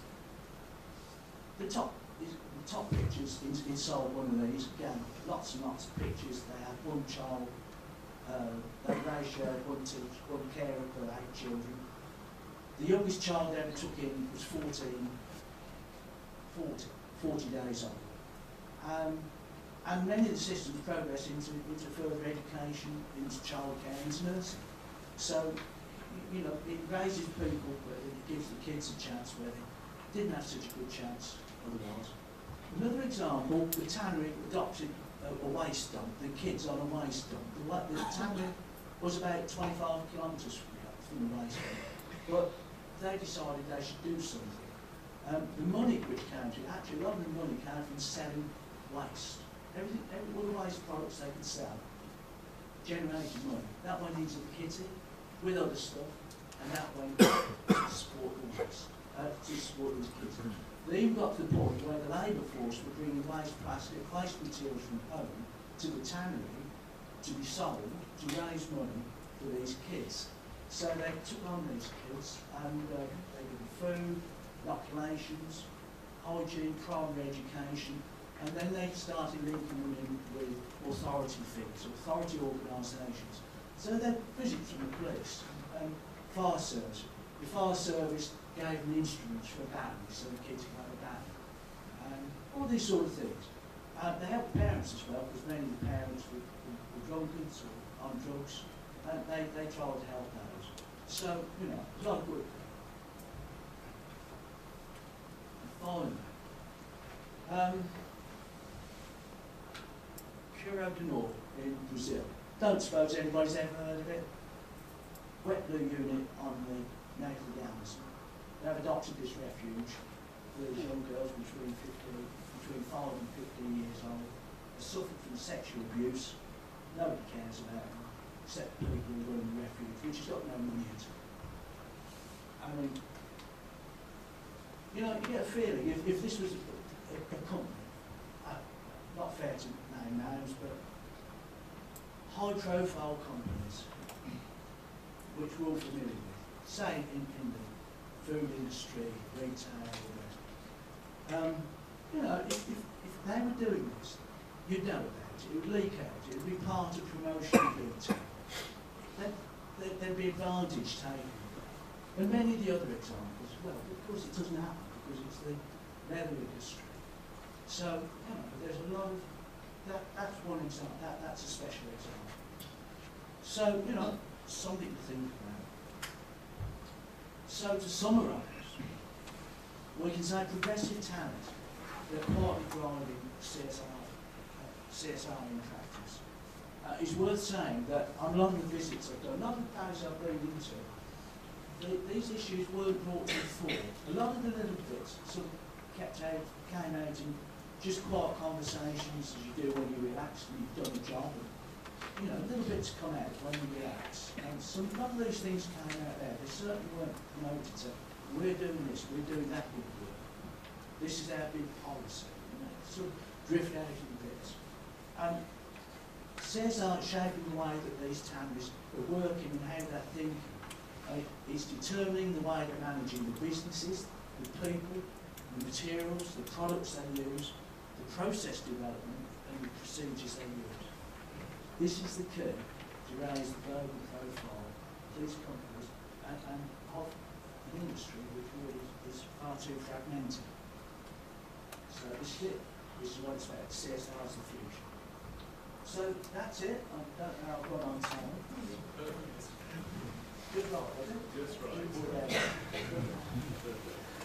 the top is, the top pictures inside one of these, again, lots and lots of pictures. They have one child, uh, they ratio one teacher, one carer per eight children. The youngest child they ever took in was fourteen, forty, forty days old. Um, and many of the systems progress into, into further education, into childcare, into nursing. So, you know, it raises people, but it gives the kids a chance where they didn't have such a good chance otherwise. Another example, the tannery adopted a, a waste dump, the kids on a waste dump. The, wa- the town was about twenty-five kilometres from the, from the waste dump, but they decided they should do something. Um, the money which came to, actually a lot of the money came from selling waste. Everything, every, all the waste products they could sell generated money. That went into the kitty with other stuff, and that went to support the waste, uh, to support these kids. They even got to the point where the labour force were bringing waste plastic, waste materials from home to the tannery to be sold to raise money for these kids. So they took on these kids and uh, they gave them food, inoculations, hygiene, primary education, and then they started linking them in with authority figures, authority organisations. So they're visits from the police, um, fire service. The fire service gave them instruments for a band, so the kids could have a band. Um, all these sort of things. Uh, they helped parents as well, because many of the parents were, were, were drunkards or on drugs, and they, they tried to help those. So, you know, a lot of good. And finally, um, Curo do Norte in Brazil. Don't suppose anybody's ever heard of it. Wet blue unit on the neck of the Amazon. They've adopted this refuge for these young girls between fifteen, between five and fifteen years old. They suffered from sexual abuse. Nobody cares about them, except the people who run the refuge, which has got no money into it. I mean, you know, you get a feeling, if, if this was a, a, a company, uh, not fair to name names, but high-profile companies, which we're all familiar with, say in, in the food industry, retail, um, you know, if, if, if they were doing this, you'd know about it, it would leak out, it would be part of promotion of the town. There'd, there'd be advantage taken. And many of the other examples, well, of course it doesn't happen, because it's the leather industry. So, you know, there's a lot of, that, that's one example, that, that's a special example. So, you know, something to think about. So to summarise, we can say progressive talent, they're partly driving C S R, uh, C S R in practice. Uh, it's worth saying that on a lot of the visits I've done, a lot of the places I've been into, the, these issues weren't brought to the fore. A lot of the little bits sort of kept out, came out in just quiet conversations as you do when you relax and you've done a job. And, you know, little bits come out when you relax. And some, a lot of these things came out there. They certainly weren't promoted to, we're doing this, we're doing that big work. This is our big policy. You know, sort of drift out in bits. And C S R is shaping the way that these tanneries are working and how they're thinking. Uh, it's determining the way they're managing the businesses, the people, the materials, the products they use, the process development, and the procedures they use. This is the key to raise the global profile of these companies and, and of an industry which really is far too fragmented. So this is it. This is what it's about. C S R is the future. So that's it. I don't know how I've gone on time. Good luck, was it? That's right. Good